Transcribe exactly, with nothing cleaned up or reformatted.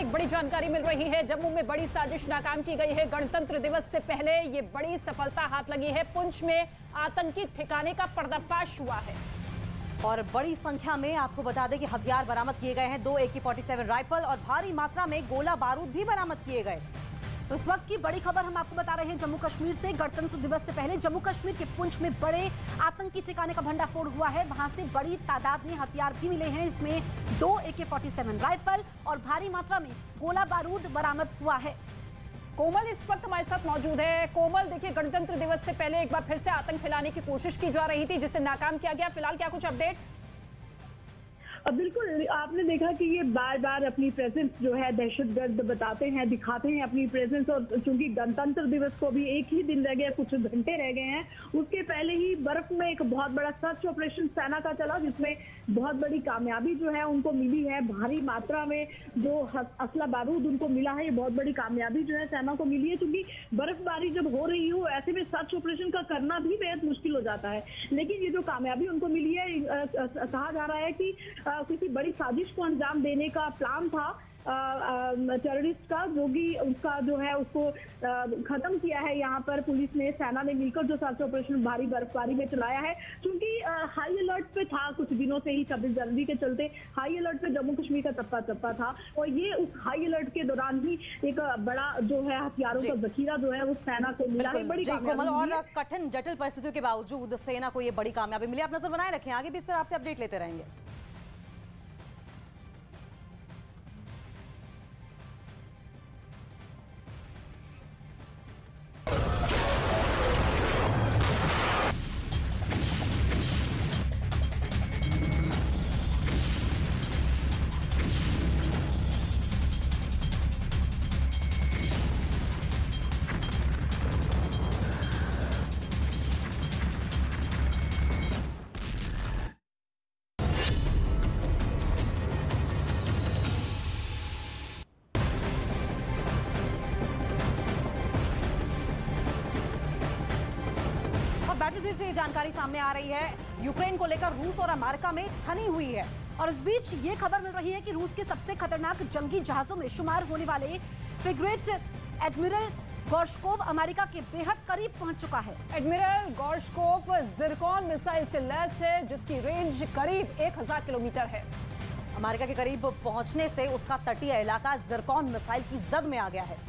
एक बड़ी जानकारी मिल रही है। जम्मू में बड़ी साजिश नाकाम की गई है। गणतंत्र दिवस से पहले ये बड़ी सफलता हाथ लगी है। पुंछ में आतंकी ठिकाने का पर्दाफाश हुआ है और बड़ी संख्या में आपको बता दें कि हथियार बरामद किए गए हैं। दो ए के फोर्टी सेवन राइफल और भारी मात्रा में गोला बारूद भी बरामद किए गए। तो इस वक्त की बड़ी खबर हम आपको बता रहे हैं जम्मू कश्मीर से। गणतंत्र दिवस से पहले जम्मू कश्मीर के पुंछ में बड़े आतंकी ठिकाने का भंडाफोड़ हुआ है। वहां से बड़ी तादाद में हथियार भी मिले हैं। इसमें दो ए के फोर्टी सेवन राइफल और भारी मात्रा में गोला बारूद बरामद हुआ है। कोमल इस वक्त हमारे साथ मौजूद है। कोमल, देखिए, गणतंत्र दिवस से पहले एक बार फिर से आतंक फैलाने की कोशिश की जा रही थी, जिसे नाकाम किया गया। फिलहाल क्या कुछ अपडेट? बिल्कुल, आपने देखा कि ये बार बार अपनी प्रेजेंस जो है दहशतगर्द बताते हैं, दिखाते हैं अपनी प्रेजेंस। और चूंकि गणतंत्र दिवस को भी एक ही दिन रह गया, कुछ घंटे रह गए हैं, उसके पहले ही बर्फ में एक बहुत बड़ा सर्च ऑपरेशन सेना का चला, जिसमें बहुत बड़ी कामयाबी जो है उनको मिली है। भारी मात्रा में जो असला बारूद उनको मिला है, ये बहुत बड़ी कामयाबी जो है सेना को मिली है। क्योंकि बर्फबारी जब हो रही हो, ऐसे में सर्च ऑपरेशन का करना भी बेहद मुश्किल हो जाता है। लेकिन ये जो कामयाबी उनको मिली है, कहा जा रहा है कि किसी बड़ी साजिश को अंजाम देने का प्लान था टेररिस्ट का, जो कि उसका जो है उसको खत्म किया है। यहाँ पर पुलिस ने, सेना ने मिलकर जो सर्च ऑपरेशन भारी बर्फबारी में चलाया है। क्योंकि हाई अलर्ट पे था कुछ दिनों से ही, छब्बीस जनवरी के चलते हाई अलर्ट पे जम्मू कश्मीर का चप्पा चप्पा था। और ये उस हाई अलर्ट के दौरान ही एक बड़ा जो है हथियारों का जखीरा जो है उस सेना को मिला है। बड़ी कोमल, और कठिन जटिल परिस्थितियों के बावजूद सेना को ये बड़ी कामयाबी मिली। आप नजर बनाए रखें, आगे भी इस पर आपसे अपडेट लेते रहेंगे। बैटलफील्ड से ये जानकारी सामने आ रही है, यूक्रेन को लेकर रूस और अमेरिका में ठनी हुई है। और इस बीच ये खबर मिल रही है कि रूस के सबसे खतरनाक जंगी जहाजों में शुमार होने वाले फ्रिगेट एडमिरल गोर्शकोव अमेरिका के बेहद करीब पहुंच चुका है। एडमिरल गोर्शकोव जिरकॉन मिसाइल से लैस है, जिसकी रेंज करीब एक हजार किलोमीटर है। अमेरिका के करीब पहुंचने से उसका तटीय इलाका जिरकॉन मिसाइल की जद में आ गया है।